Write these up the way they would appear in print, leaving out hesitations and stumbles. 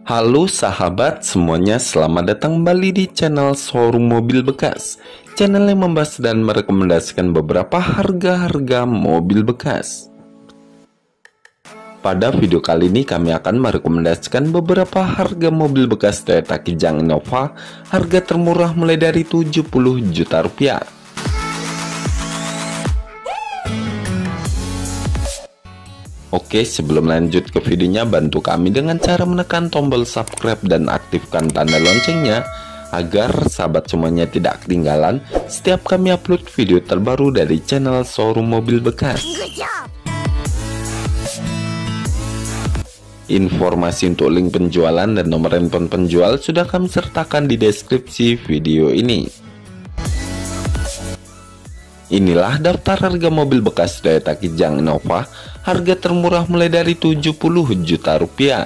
Halo sahabat semuanya, selamat datang kembali di channel Showroom Mobil Bekas. Channel yang membahas dan merekomendasikan beberapa harga-harga mobil bekas. Pada video kali ini kami akan merekomendasikan beberapa harga mobil bekas Toyota Kijang Innova. Harga termurah mulai dari 70 juta rupiah. Oke, sebelum lanjut ke videonya, bantu kami dengan cara menekan tombol subscribe dan aktifkan tanda loncengnya agar sahabat semuanya tidak ketinggalan setiap kami upload video terbaru dari channel Showroom Mobil Bekas. Informasi untuk link penjualan dan nomor handphone penjual sudah kami sertakan di deskripsi video ini. Inilah daftar harga mobil bekas Toyota Kijang Innova. Harga termurah mulai dari 70 juta rupiah.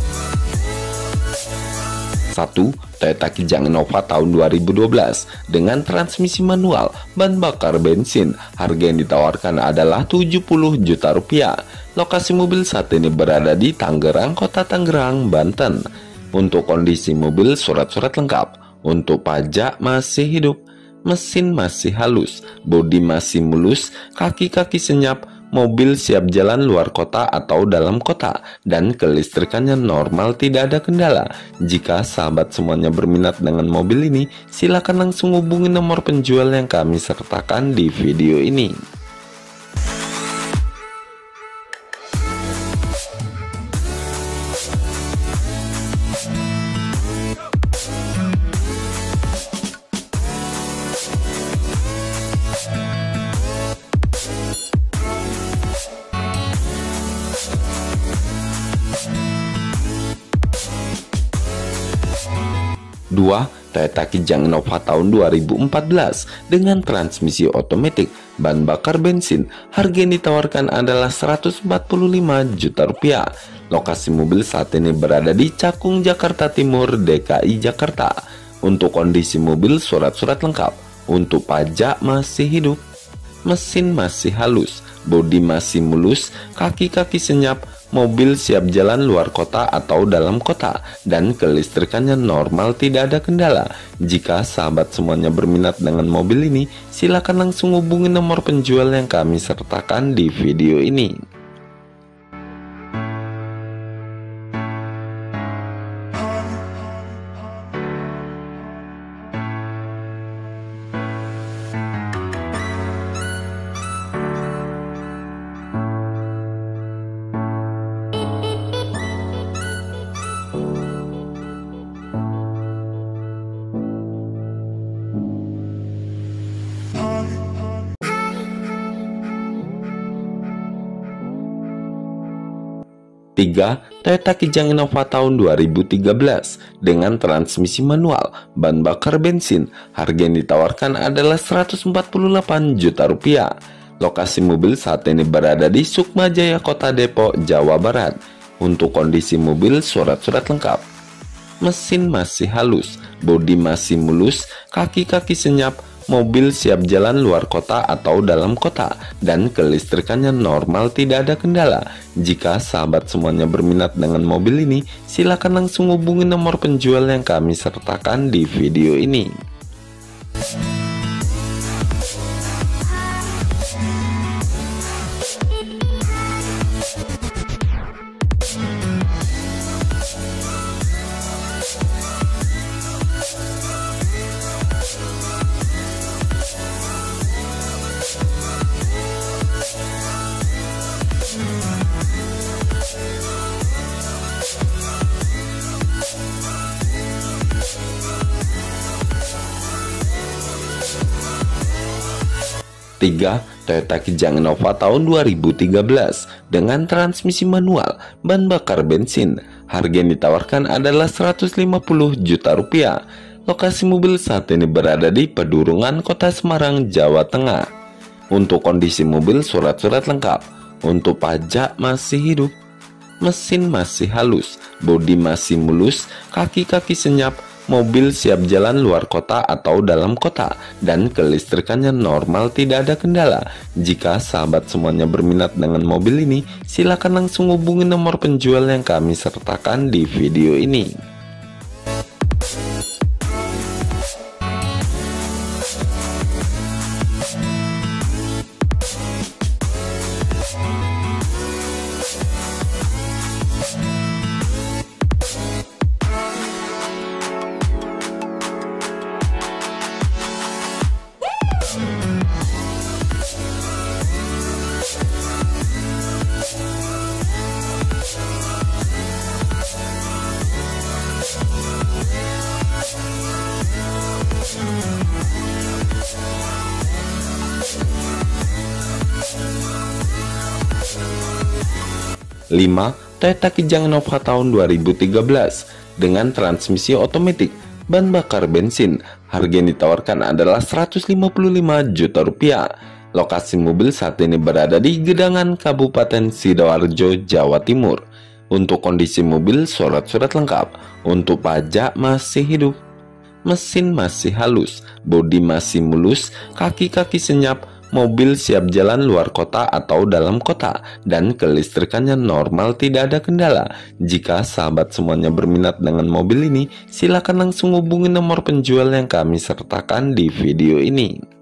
1. Toyota Kijang Innova tahun 2012 dengan transmisi manual, bahan bakar bensin. Harga yang ditawarkan adalah 70 juta rupiah. Lokasi mobil saat ini berada di Tangerang, Kota Tangerang, Banten. Untuk kondisi mobil, surat-surat lengkap. Untuk pajak masih hidup. Mesin masih halus, bodi masih mulus, kaki-kaki senyap, mobil siap jalan luar kota atau dalam kota, dan kelistrikannya normal, tidak ada kendala. Jika sahabat semuanya berminat dengan mobil ini, silakan langsung hubungi nomor penjual yang kami sertakan di video ini. Dua, Toyota Kijang Innova tahun 2014 dengan transmisi otomatis, bahan bakar bensin. Harga yang ditawarkan adalah 145 juta rupiah. Lokasi mobil saat ini berada di Cakung, Jakarta Timur, DKI Jakarta. Untuk kondisi mobil, surat-surat lengkap. Untuk pajak masih hidup. Mesin masih halus, bodi masih mulus, kaki-kaki senyap, mobil siap jalan luar kota atau dalam kota, dan kelistrikannya normal, tidak ada kendala. Jika sahabat semuanya berminat dengan mobil ini, silakan langsung hubungi nomor penjual yang kami sertakan di video ini. Tiga, Toyota Kijang Innova tahun 2013 dengan transmisi manual, bahan bakar bensin. Harga yang ditawarkan adalah 148 juta rupiah. Lokasi mobil saat ini berada di Sukma Jaya, Kota Depok, Jawa Barat. Untuk kondisi mobil, surat-surat lengkap. Mesin masih halus, bodi masih mulus, kaki-kaki senyap, mobil siap jalan luar kota atau dalam kota, dan kelistrikannya normal, tidak ada kendala. Jika sahabat semuanya berminat dengan mobil ini, silakan langsung hubungi nomor penjual yang kami sertakan di video ini. 3. Toyota Kijang Innova tahun 2013 dengan transmisi manual, bahan bakar bensin. Harga yang ditawarkan adalah 150 juta rupiah. Lokasi mobil saat ini berada di Pedurungan, Kota Semarang, Jawa Tengah. Untuk kondisi mobil, surat-surat lengkap. Untuk pajak masih hidup. Mesin masih halus, bodi masih mulus, kaki-kaki senyap, mobil siap jalan luar kota atau dalam kota, dan kelistrikannya normal tidak ada kendala. Jika sahabat semuanya berminat dengan mobil ini, silakan langsung hubungi nomor penjual yang kami sertakan di video ini. 5. Toyota Kijang Innova tahun 2013 dengan transmisi otomatis, bahan bakar bensin. Harga yang ditawarkan adalah 155 juta rupiah. Lokasi mobil saat ini berada di Gedangan, Kabupaten Sidoarjo, Jawa Timur. Untuk kondisi mobil, surat-surat lengkap. Untuk pajak masih hidup. Mesin masih halus, bodi masih mulus, kaki-kaki senyap. Mobil siap jalan luar kota atau dalam kota, dan kelistrikannya normal tidak ada kendala. Jika sahabat semuanya berminat dengan mobil ini, silakan langsung hubungi nomor penjual yang kami sertakan di video ini.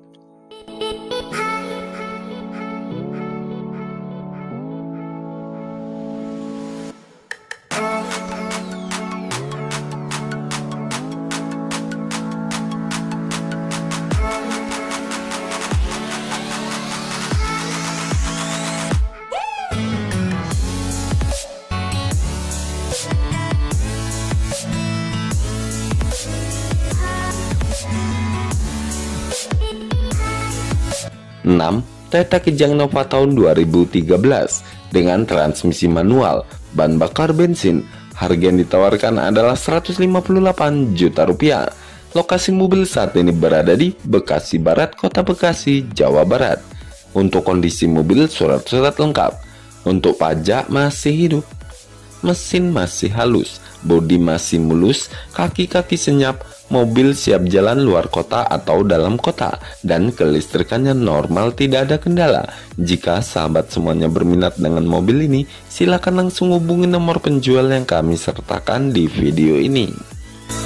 Toyota Kijang Innova tahun 2013 dengan transmisi manual, bahan bakar bensin. Harga yang ditawarkan adalah 158 juta rupiah. Lokasi mobil saat ini berada di Bekasi Barat, Kota Bekasi, Jawa Barat. Untuk kondisi mobil, surat-surat lengkap. Untuk pajak masih hidup. Mesin masih halus, bodi masih mulus, kaki-kaki senyap. Mobil siap jalan luar kota atau dalam kota, dan kelistrikannya normal tidak ada kendala. Jika sahabat semuanya berminat dengan mobil ini, silakan langsung hubungi nomor penjual yang kami sertakan di video ini.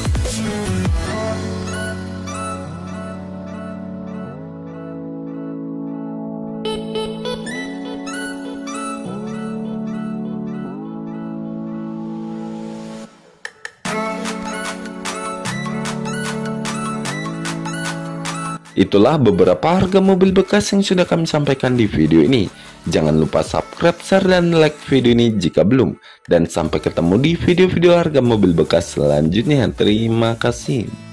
Itulah beberapa harga mobil bekas yang sudah kami sampaikan di video ini. Jangan lupa subscribe, share, dan like video ini jika belum. Dan sampai ketemu di video-video harga mobil bekas selanjutnya. Terima kasih.